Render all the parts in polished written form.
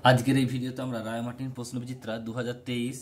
আজকের এই ভিডিওতে আমরা রায়মার্টিন প্রশ্নবিচিত্রা 2023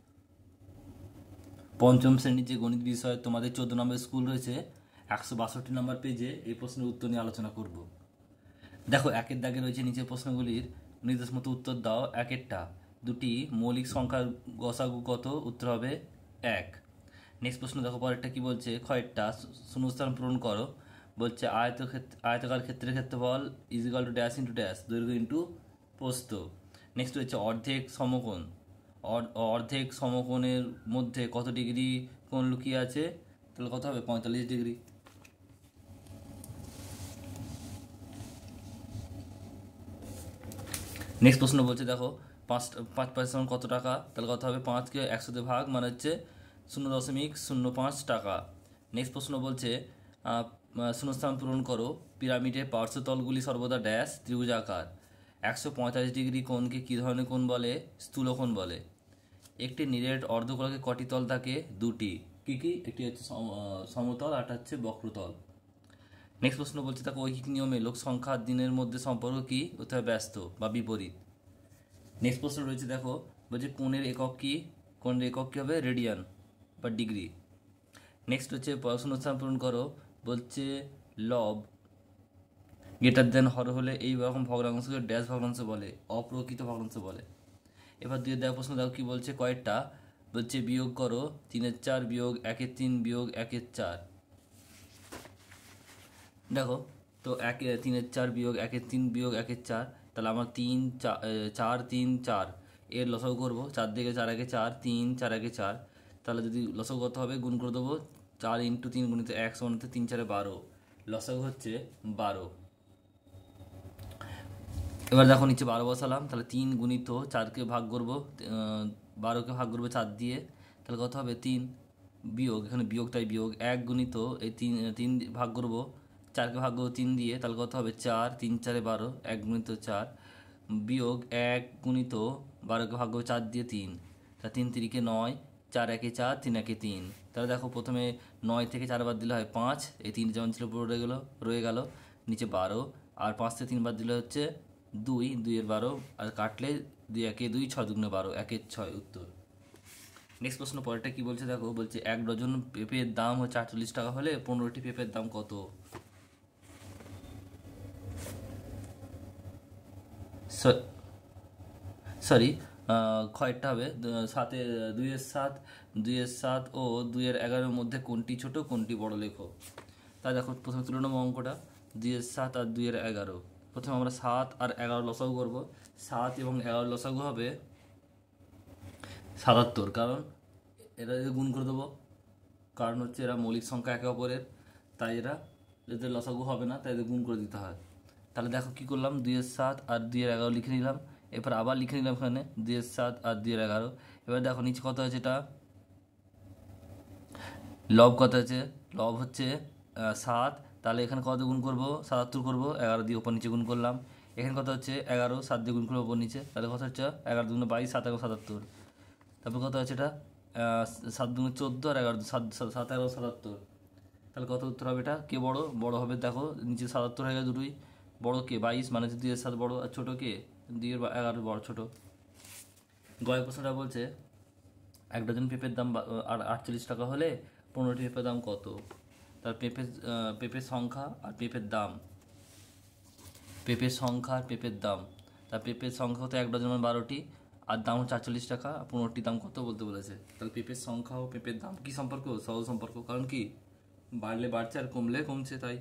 পঞ্চম শ্রেণীর যে গণিত বিষয় তোমাদের 14 নম্বর স্কুল রয়েছে 162 নম্বর পেজে এই প্রশ্নের উত্তর নিয়ে আলোচনা করব। দেখো, একের দাগে রয়েছে নিচের প্রশ্নগুলির নির্দেশ মতো উত্তর দাও। একেরটা, দুটি মৌলিক সংখ্যার গসাগু কত? উত্তর হবে 1। নেক্সট প্রশ্ন দেখো, পরেরটা কি বলছে? ক্ষয়েরটা, শূন্যস্থান পূরণ করো। বলছে আয়তাকার ক্ষেত্রের ক্ষেত্রফল equal to dash into dash, দৈর্ঘ্য ইন্টু প্রস্থ। নেক্সট হচ্ছে অর্ধেক সমকোণ। অর্ধেক সমকোণের মধ্যে কত ডিগ্রি কোণ লুকিয়ে আছে? তাহলে কত হবে? 45 ডিগ্রি। নেক্সট প্রশ্ন বলছে দেখো, 5% কত টাকা? তাহলে কত হবে? 5কে 100 ভাগ মানে হচ্ছে 0.05 টাকা। নেক্সট প্রশ্ন বলছে শূন্যস্থান পূরণ করো। পিরামিডের পার্শ্বতলগুলি সর্বদা ড্যাশ ত্রিভুজাকার। 145 ডিগ্রি কোণকে কী ধরনের কোণ বলে? স্থূলকোণ বলে। একটি নিরেট অর্ধগোলকে কটি তল থাকে? দুটি। কি কি? একটি হচ্ছে সমতল, আর হচ্ছে বক্রতল। নেক্সট প্রশ্ন বলছে তাকে ঐকিক নিয়মে লোক সংখ্যা দিনের মধ্যে সম্পর্ক কি? অথবা ব্যস্ত বা বিপরীত। নেক্সট প্রশ্ন রয়েছে দেখো, বলছে কোণের একক কি? কোণের একক কি হবে? রেডিয়ান বা ডিগ্রি। নেক্সট হচ্ছে শূন্যস্থান পূরণ করো। বলছে লব গ্রেটার দেন হর হলে এই রকম ভগ্নাংশকে ড্যাশ ভগ্নাংশ বলে, অপ্রকৃত ভগ্নাংশ বলে। এবার দুই দেওয়া প্রশ্ন দেখো কি বলছে? কয়েকটা বলছে বিয়োগ করো। 3/4 বিয়োগ 1/3 বিয়োগ 1/4। দেখো তো 3/4 বিয়োগ 1/3 বিয়োগ 1/4, তাহলে আমরা 4 3 4 এর লসাগু করবো। 4 দিকে 4 1 4, 3 4 1 4। তাহলে যদি লসাগু কত হবে? গুণ করে দেবো। 4 × 3 গুণিত 1 সমান 3 4 12। লসাগু হচ্ছে 12। এবার দেখো নিচে 12 বসালাম। তাহলে 3 গুণিত 4কে ভাগ করবো, 12কে ভাগ করবো 4 দিয়ে। তাহলে কত হবে? 3 বিয়োগ, এখানে বিয়োগ তাই বিয়োগ 1 গুণিত এই 3 ভাগ করবো, 4কে ভাগ করবো 3 দিয়ে। তাহলে কত হবে? 4 3 4 12, 1 গুণিত 4 বিয়োগ 1 গুণিত 12কে ভাগ করবো 4 দিয়ে 3। তা 3 3 9, 4 1 4, 3 1 3। তাহলে দেখো প্রথমে 9 থেকে 4 বাদ দিলে হয় 5, এই 3 যেমন ছিল পুরো রয়ে গেল। নিচে 12, আর 5 থেকে 3 বাদ দিলে হচ্ছে 2, 2 এর 12, আর কাটলে 2 1 2, 6 2 12, 1 6 উত্তর। নেক্সট প্রশ্ন পরেরটা কি বলছে দেখো, বলছে 1 ডজন পেঁপের দাম হচ্ছে 48 টাকা হলে 15টি পেঁপের দাম কত? সরি, ক্ষয়টা হবে 2-এর 7 ও 2-এর 11 মধ্যে কোনটি ছোট কোনটি বড় লেখো। তাই দেখো প্রথমে তুলে নেবো অঙ্কটা। 2-এর 7 আর 2-এর 11। প্রথমে আমরা 7 আর 11 লসাগু করবো। 7 এবং 11 লসাগু হবে 77, কারণ এরা গুণ করে দেবো, কারণ হচ্ছে এরা মৌলিক সংখ্যা একে অপরের, তাই এদের লসাগু হবে না, তাই এদের গুণ করে দিতে হয়। তাহলে দেখো কি করলাম, 2-এর 7 আর 2-এর 11 লিখে নিলাম। এরপর আবার লিখে নিলাম এখানে 2-এর 7 আর 2-এর 11। এবার দেখো নিচে কত আছে? এটা লব কত আছে? লব হচ্ছে 7, তাহলে এখানে কত গুণ করবো? 77 করবো, 11 দিয়ে ওপর নিচে গুণ করলাম। এখানে কত হচ্ছে? 11, 7 দিয়ে গুণ করবো ওপর নিচে, তাহলে কত হচ্ছে? 11 2 22, 7 11 77। তারপর কত আছে? এটা 7 2 14, আর 11 7 7 11 77। তাহলে কত উত্তর হবে? এটা কে বড়? বড় হবে দেখো নিচে 77 হয়ে গেছে দুটোই। বড় কে? 22, মানে হচ্ছে 2-এর 7 বড়, আর ছোটো কে? 2-এর 11 বড়, ছোটো। গয়ের প্রশ্নটা বলছে 1 ডজন পেঁপের দাম আর 48 টাকা হলে 15টি পেঁপের দাম কত? তার পেঁপের সংখ্যা আর পেঁপের দাম, পেঁপের সংখ্যা আর পেঁপের দাম। তার পেঁপের সংখ্যা হতো 1 ডজন মানে 12টি, আর দাম হচ্ছে 48 টাকা, 15টির দাম কত বলতে বলেছে। তাহলে পেঁপের সংখ্যা ও পেঁপের দাম কি সম্পর্ক? সহজ সম্পর্ক, কারণ কি বাড়লে বাড়ছে আর কমলে কমছে, তাই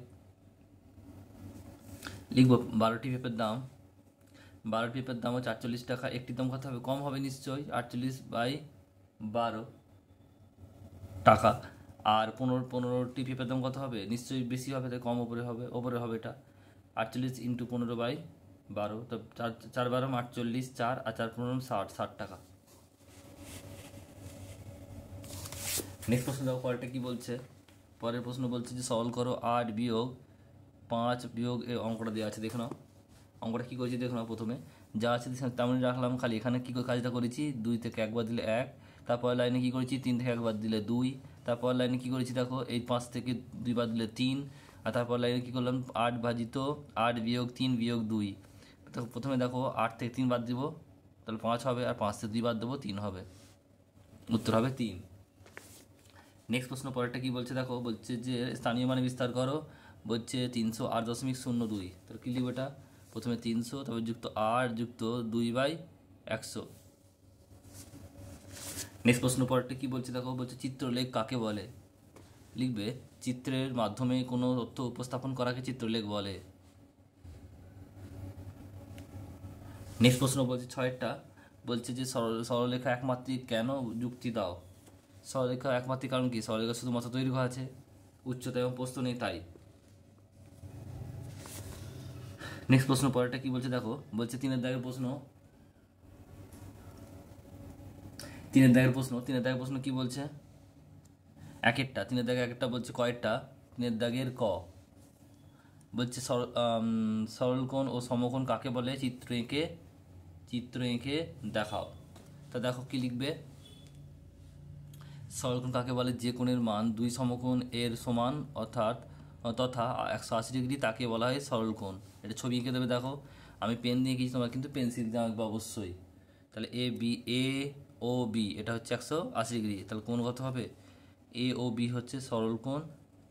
লিখবো 12টি পেঁপের দাম। 12টি পেঁপের দাম হচ্ছে 48 টাকা। একটির দাম কত হবে? কম হবে নিশ্চয়ই, 48/12 টাকা। আর 15টি পেঁপের দাম কত হবে? নিশ্চয়ই বেশি হবে, তাই কম ওপরে হবে এটা। 48 × 15/12, তো 4 12 48, 4 আর 4 15 60 টাকা। নেক্সট প্রশ্ন দেখো পরেরটা কি বলছে। পরের প্রশ্ন বলছে যে সলভ করো 8 বিয়োগ 5 বিয়োগ এই অঙ্কটা দেওয়া আছে, দেখো নাও অঙ্কটা কী করেছি দেখো নাও। প্রথমে যা আছে তেমনই রাখলাম, খালি এখানে কী কাজটা করেছি, 2 থেকে 1 বাদ দিলে 1, তারপর লাইনে কী করেছি, 3 থেকে 1 বাদ দিলে 2, তারপর লাইনে কী করেছি দেখো, এই 5 থেকে 2 বাদ দিলে 3, আর তারপর লাইনে কী করলাম, 8 বিয়োগ 3 বিয়োগ 2, তো প্রথমে দেখো 8 থেকে 3 বাদ দিব, তাহলে 5 হবে, আর 5 থেকে 2 বাদ দেবো 3 হবে, উত্তর হবে 3। নেক্সট প্রশ্ন পরেরটা কি বলছে দেখো, বলছে যে স্থানীয় মানে বিস্তার করো, বলছে 308.02, তাহলে কী লিখবো এটা, প্রথমে 300 তারপর যুক্ত 8 যুক্ত 2/100। নেক্সট প্রশ্ন পরেরটা কি বলছে দেখো, বলছে চিত্রলেখ কাকে বলে, লিখবে চিত্রের মাধ্যমে কোনো তথ্য উপস্থাপন করাকে চিত্রলেখ বলে। নেক্সট প্রশ্ন বলছে 6টা, বলছে যে সরলরেখা একমাত্রিক কেন, যুক্তি দাও। সরলরেখা একমাত্রিক কারণ কি, সরলরেখা শুধুমাত্র দৈর্ঘ্য আছে, উচ্চতা এবং প্রস্থ নেই তাই। নেক্সট প্রশ্ন পরেরটা কি বলছে দেখো, বলছে 3-এর দাগের প্রশ্ন, 3-এর দাগের প্রশ্ন কি বলছে, 1-এরটা 3-এর দাগের 1-একটা বলছে কয়েকটা, 3-এর দাগের ক বলছে সরলকোণ ও সমকোণ কাকে বলে, চিত্র এঁকে দেখাও। তা দেখো কি লিখবে, সরলকোণ কাকে বলে, যে কোণের মান 2 সমকোণ এর সমান অর্থাৎ তথা 180 ডিগ্রি তাকে বলা হয় সরলকোণ। এটা ছবি এঁকে দেবে, দেখো আমি পেন দিয়ে এঁকেছি, তোমরা কিন্তু পেন্সিল দিয়ে আঁকবে অবশ্যই। তাহলে এ ও বি এটা হচ্ছে 180 ডিগ্রি, তাহলে কোণ কত হবে, এ ও বি হচ্ছে সরলকোণ।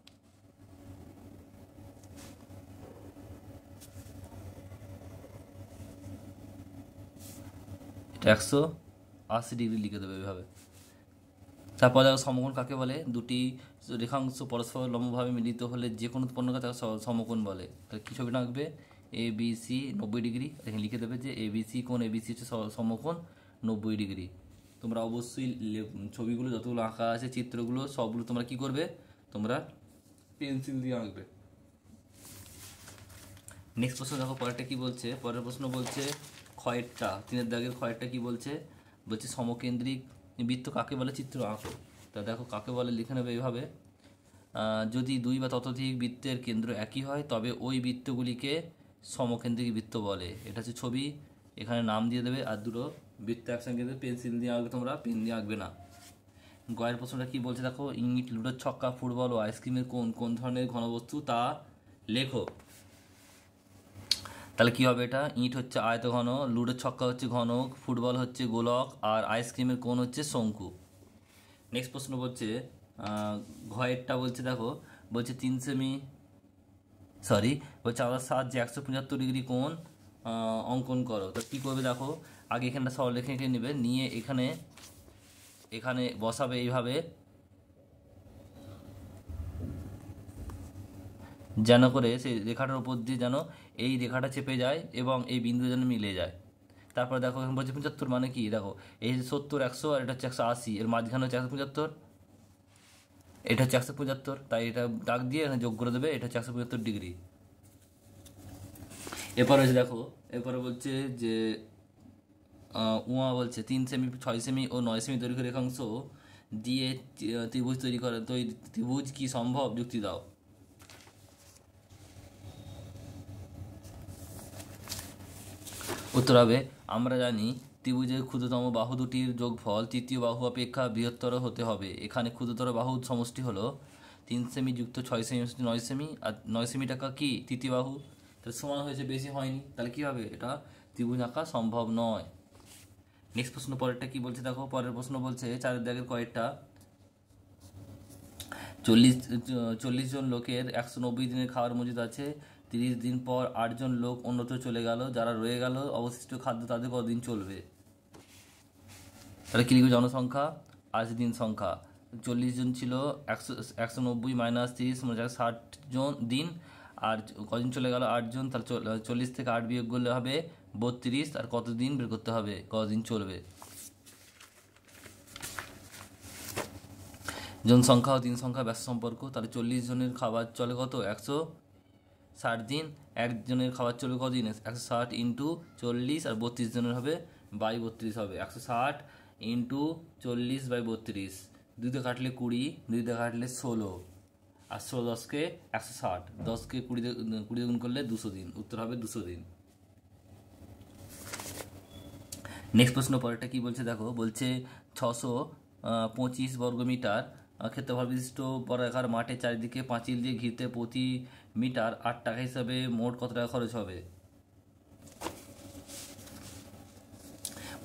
এটা 180 ডিগ্রি লিখে দেবে এভাবে। তারপর দেখো সমকোণ কাকে বলে, দুটি রেখাংশ পরস্পর লম্বভাবে মিলিত হলে যে কোনো উৎপন্নকে তাকে সমকোণ বলে। তাহলে কী ছবিটা আঁকবে, এ বি সি 90 ডিগ্রি, এখানে লিখে দেবে যে এ বি সি কোণ, এ বি সি হচ্ছে সমকোণ 90 ডিগ্রি। তোমরা অবশ্যই ছবিগুলো যতগুলো আঁকা আছে চিত্রগুলো সবগুলো তোমরা কি করবে, তোমরা পেন্সিল দিয়ে আঁকবে। নেক্সট প্রশ্ন দেখো পরেরটা কি বলছে, পরের প্রশ্ন বলছে ক্ষয়েরটা, 3-এর দাগের ক্ষয়েরটা কি বলছে, বলছে সমকেন্দ্রিক বৃত্ত কাকে বলে, চিত্র আঁকো। তা দেখো কাকে বলে লিখে নেবে এইভাবে, যদি 2 বা ততোধিক বৃত্তের কেন্দ্র একই হয় তবে ওই বৃত্তগুলিকে সমকেন্দ্রিক বৃত্ত বলে। এটা হচ্ছে ছবি, এখানে নাম দিয়ে দেবে, আর দুটো বৃত্ত একসঙ্গে দেবে, পেন্সিল দিয়ে আঁকবে, তোমরা পেন দিয়ে আঁকবে না। গয়ের প্রশ্নটা কি বলছে দেখো, ইট, লুডোর ছক্কা, ফুটবল ও আইসক্রিমের কোন ধরনের ঘনবস্তু তা লেখো। তাহলে কী হবে, এটা ইট হচ্ছে আয়তঘন, লুডোর ছক্কা হচ্ছে ঘনক, ফুটবল হচ্ছে গোলক, আর আইসক্রিমের কোণ হচ্ছে শঙ্কু। নেক্সট প্রশ্ন বলছে ঘয়েরটা বলছে দেখো, বলছে 3 সেমি বলছে আলাদা সাহায্যে 175 ডিগ্রি কোণ অঙ্কন করো। তো কী করবে দেখো, আগে এখানটা সরলরেখা এঁকে নেবে, নিয়ে এখানে বসাবে এইভাবে, যেন করে সেই রেখাটার উপর দিয়ে যেন এই রেখাটা চেপে যায় এবং এই বিন্দু যেন মিলে যায়। তারপরে দেখো এখানে বলছে 75 মানে কি, দেখো এই 70 100 আর এটা হচ্ছে 180, এর মাঝখানে হচ্ছে 175, এটা হচ্ছে 175, তাই এটা দাগ দিয়ে এখানে যোগ করে দেবে, এটা হচ্ছে 175 ডিগ্রি। এরপরে হচ্ছে দেখো, এরপরে বলছে যে বলছে 3 সেমি 6 সেমি ও 9 সেমি দৈর্ঘ্য রেখাংশ দিয়ে ত্রিভুজ তৈরি করে, তো ত্রিভুজ কি সম্ভব, যুক্তি দাও। উত্তর হবে, আমরা জানি ত্রিভুজের ক্ষুদ্রতম বাহু দুটির যোগফল তৃতীয় বাহু অপেক্ষা বৃহত্তর হতে হবে। এখানে ক্ষুদ্রতর বাহুর সমষ্টি হলো 3 সেমি যুক্ত 6 সেমি 9 সেমি, আর 9 সেমি টাকা কি তৃতীয় বাহু, তাহলে সমান হয়েছে, বেশি হয়নি, তাহলে কী হবে, এটা ত্রিভুজ আঁকা সম্ভব নয়। নেক্সট প্রশ্ন পরেরটা কি বলছে দেখো, পরের প্রশ্ন বলছে 4-এর দাগের কয়েকটা, 40 জন লোকের 190 দিনের খাওয়ার মজুদ আছে, 30 দিন পর 8 জন লোক অন্যত্র চলে গেল, যারা রয়ে গেল অবশিষ্ট খাদ্য তাদের কতদিন চলবে। তাহলে কি লিখবে, জনসংখ্যা আজ দিন সংখ্যা, 40 জন ছিল, 190 মাইনাস 30 মানে 60 জন দিন, আর কদিন চলে গেল 8 জন, তাহলে 40 থেকে 8 বিয়োগ করলে হবে 32, আর কতদিন বের করতে হবে, কতদিন চলবে। জনসংখ্যা ও দিন সংখ্যা ব্যস্ত সম্পর্ক, তাহলে 40 জনের খাবার চলে কত, 160 দিন, একজনের খাবার চলবে কদিন, 160 ইন্টু 40, আর 32 জনের হবে বাই 32 হবে, 160 ইন্টু 40 বাই 32, 2 দিয়ে কাটলে 20, 2 দিয়ে কাটলে 16, আর 16 10কে 160, 10কে 20 গুণ করলে 200 দিন, উত্তর হবে 200 দিন। নেক্সট প্রশ্ন পরেরটা কি বলছে দেখো, বলছে 625 বর্গমিটার ক্ষেত্রফল বিশিষ্ট বর্গাকার মাঠের চারিদিকে পাঁচিল দিয়ে ঘিরতে প্রতি মিটার 8 টাকা হিসাবে মোট কত টাকা খরচ হবে।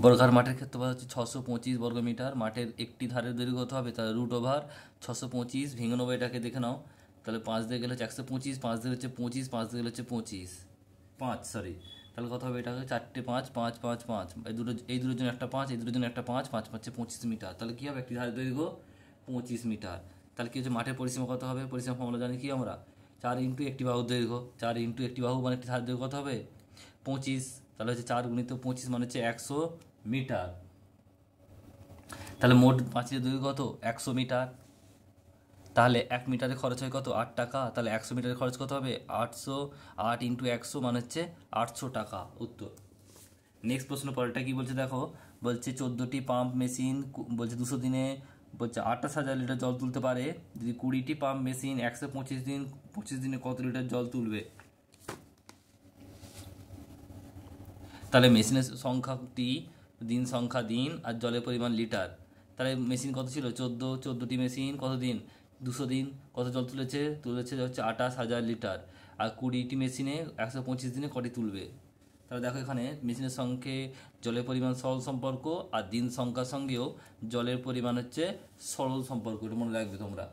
বর্গাকার মাঠের ক্ষেত্রফল হচ্ছে 625 বর্গমিটার। মাঠের একটি ধারের দৈর্ঘ্য কত হবে, তাহলে √ওভার 625 ভেঙে নেবো এটাকে, দেখে নাও। তাহলে 5 দিয়ে গেলে হচ্ছে 125, 5 দিয়ে হচ্ছে 25, 5 দিয়ে গেলে হচ্ছে 5 সরি। তাহলে কত হবে, এটাকে 4টে 5, 5 5 5, এই দুটোর জন্য একটা 5, এই দুটোর জন্য একটা 5, 5 5 25 মিটার। তাহলে কী হবে, একটি ধারের দৈর্ঘ্য 25 মিটার। তাহলে কি হচ্ছে, মাঠের পরিসীমা কত হবে, পরিসীমা আমরা জানি কি, আমরা 4 ইন্টু একটি বাহুর দৈর্ঘ্য, 4 ইন্টু একটি বাহু মানে একটি ধারের দৈর্ঘ্য কত হবে, 25। তাহলে হচ্ছে 4 গুণিত 25 মানে হচ্ছে 100 মিটার। তাহলে মোট পাঁচিলের দৈর্ঘ্য কত, 100 মিটার। তাহলে 1 মিটারে খরচ হয় কত, 8 টাকা। তাহলে 100 মিটারে খরচ কত হবে, 800, 8 ইন্টু 100 মানে হচ্ছে 800 টাকা, উত্তর। নেক্সট প্রশ্ন পরেরটা কি বলছে দেখো, বলছে 14টি পাম্প মেশিন বলছে 200 দিনে বলছে 28,000 লিটার জল তুলতে পারে। যদি 20টি পাম্প মেশিন 125 দিনে কত লিটার জল তুলবে। তাহলে মেশিনের সংখ্যাটি দিন সংখ্যা দিন আর জলের পরিমাণ লিটার। তাহলে মেশিন কত ছিল, 14টি মেশিন কত দিন, 200 দিন, কত জল তুলেছে হচ্ছে 28,000 লিটার। আর 20টি মেশিনে 125 দিনে কটি তুলবে। তাহলে দেখো এখানে মেশিনের সঙ্গে জলের পরিমাণ সরল সম্পর্ক, আর দিন সংখ্যার সঙ্গেও জলের পরিমাণ হচ্ছে সরল সম্পর্ক, এটা মনে রাখবে তোমরা।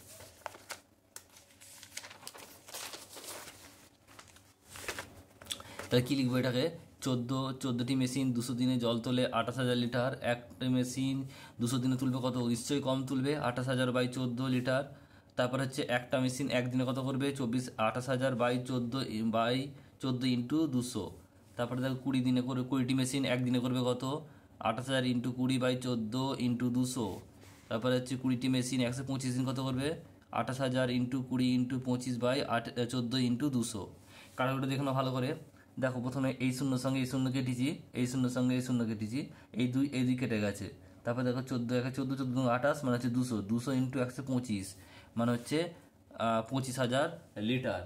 তাহলে কী লিখবো এটাকে, 14টি মেশিন 200 দিনে জল তোলে 28,000 লিটার। একটা মেশিন 200 দিনে তুলবে কত, নিশ্চয়ই কম তুলবে, 28,000 বাই 14 লিটার। তারপর হচ্ছে একটা মেশিন একদিনে কত করবে, 28,000 বাই 14 ইন্টু 200। তারপরে দেখো 20 দিনে করে 20টি মেশিন একদিনে করবে কত, 28,000 ইন্টু 20 বাই 14 ইন্টু 200। তারপরে হচ্ছে 20টি মেশিন 125 দিন কত করবে, 28,000 ইন্টু 20 ইন্টু 25 বাই 14 ইন্টু 200। কাটাকুটি দেখে নাও ভালো করে। দেখো প্রথমে এই শূন্যর সঙ্গে এই শূন্য কেটেছি, এই শূন্যর সঙ্গে এই শূন্য কেটেছি, এই দুই কেটে গেছে। তারপর দেখো 14 একে 14, 14 28 মানে হচ্ছে 200 ইন্টু 125 মানে হচ্ছে 25,000 লিটার।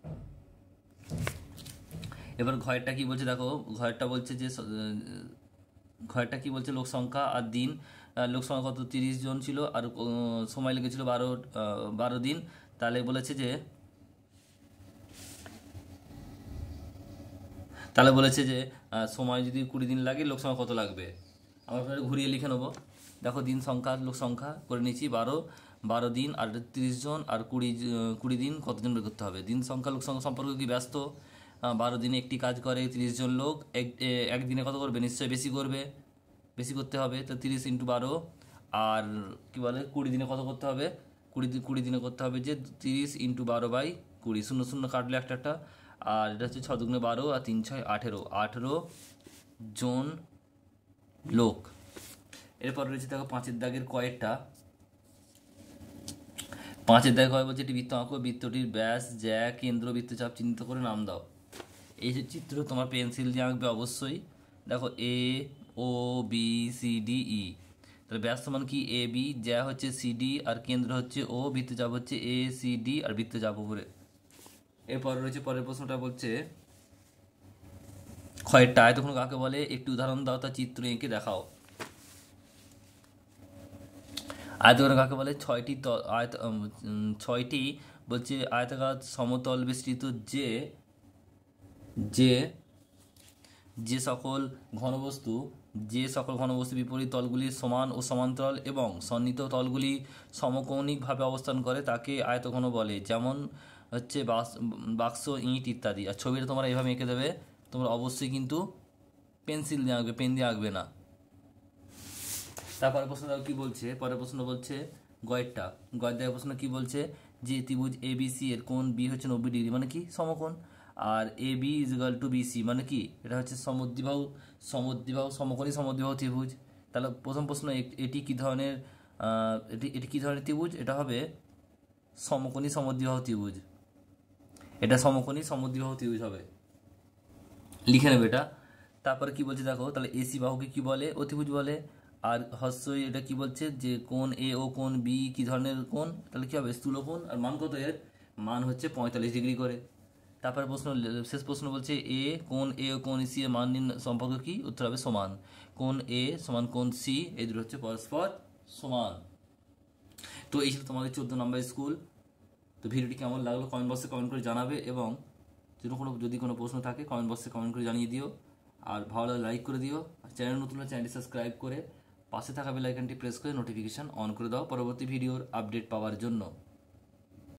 এবার ঘরেরটা কি বলছে দেখো, ঘরেরটা বলছে যে ঘরেরটা কি বলছে, লোক সংখ্যা আর দিন। লোক সংখ্যা কত, 30 জন ছিল, আর সময় লেগেছিল 12 দিন। তাহলে বলেছে যে সময় যদি 20 দিন লাগে, লোক সংখ্যা কত লাগবে। আমরা ঘুরিয়ে লিখে নেবো। দেখো দিন সংখ্যা লোক সংখ্যা করে নিচ্ছি 12 দিন, আর 30 জন, আর 20 দিন কতজন বের করতে হবে। দিন সংখ্যা লোক সংখ্যা সম্পর্কে কি ব্যস্ত, 12 দিনে একটি কাজ করে 30 জন লোক, একদিনে কত করবে, নিশ্চয়ই বেশি করতে হবে। তো 30 ইন্টু 12, আর কি বলে 20 দিনে কত করতে হবে, 20 দিনে করতে হবে যে 30 ইন্টু 12 বাই 20, 0 0 কাটলে একটা। আর এটা হচ্ছে 6 দুগুণে 12 আর 3 6 18 জন লোক। এরপর রয়েছে দেখো 5-এর দাগের কয়েকটা। 5-এর দাগে কয় বলছে, একটি বৃত্ত আঁকো, বৃত্তটির ব্যাস, জ্যা, কেন্দ্র, বৃত্তচাপ চিহ্নিত করে নাম দাও। এই যে চিত্র তোমার পেন্সিল দিয়ে আঁকবে অবশ্যই। দেখো A O B C D E, তাহলে ব্যাস সমান কি এ বি, জ্যা হচ্ছে সি ডি, আর কেন্দ্র হচ্ছে ও, বৃত্তচাপ হচ্ছে এ সি ডি, আর বৃত্তচাপ উপরে। এরপর রয়েছে পরের প্রশ্নটা বলছে, ক্ষয়েরটা আয়তঘন কাকে বলে, একটি উদাহরণ দাও, তার চিত্র এঁকে দেখাও। আয়তঘন কাকে বলে, ছয়টি বলছে আয়তাকার সমতল বেষ্টিত যে সকল ঘনবস্তু বিপরীত তলগুলি সমান ও সমান্তরাল এবং সন্নিহিত তলগুলি সমকৌণিকভাবে অবস্থান করে তাকে আয়তঘন বলে। যেমন হচ্ছে বাক্স, ইঁট ইত্যাদি। আর ছবিটা তোমরা এইভাবে এঁকে দেবে। তোমরা অবশ্যই কিন্তু পেন্সিল দিয়ে আঁকবে, পেন দিয়ে আঁকবে না। তারপরে প্রশ্ন কি বলছে, পরের প্রশ্ন বলছে গয়ের দেওয়ার প্রশ্ন কি বলছে, যে ত্রিভুজ এ বি সি এর কোণ বি হচ্ছে 90 ডিগ্রি মানে কি, সমকোণ। আর A B is equal to BC মানে কি, এটা হচ্ছে সমদ্বিবাহু সমকোণী সমদ্বিবাহু ত্রিভুজ। তাহলে প্রথম প্রশ্ন, এটি কি ধরনের কি ধরনের ত্রিভুজ, এটা হবে সমকোণী সমদ্বিবাহু ত্রিভুজ। এটা সমকোণী সমদ্বিবাহু ত্রিভুজ হবে, লিখে নেবে এটা। তারপরে কি বলছে দেখো, তাহলে এসি বাহুকে কি বলে, অতিভুজ বলে। আর হস্যই এটা কি বলছে, যে কোণ এ ও কোণ বি কি ধরনের কোণ, তাহলে কি হবে, স্থূলকোণ। আর মান কত এর, মান হচ্ছে 45 ডিগ্রি করে। তারপরে শেষ প্রশ্ন বলছে, কোণ এ ও কোণ সি এর মান সম্পর্ক কি, উত্তর হবে সমান। কোণ এ সমান কোণ সি, এই দুটো হচ্ছে পরস্পর সমান। তো এই ছিল তোমাদের 14 নম্বর স্কুল। তো ভিডিওটি কেমন লাগলো কমেন্ট বক্সে কমেন্ট করে জানাবে, এবং যদি কোনো প্রশ্ন থাকে কমেন্ট বক্সে কমেন্ট করে জানিয়ে দিও। আর ভালো লাগলে লাইক করে দিও, চ্যানেল নতুন হলে চ্যানেলটি সাবস্ক্রাইব করে পাশে থাকা বেল আইকনটি প্রেস করে নোটিফিকেশান অন করে দাও পরবর্তী ভিডিওর আপডেট পাওয়ার জন্য।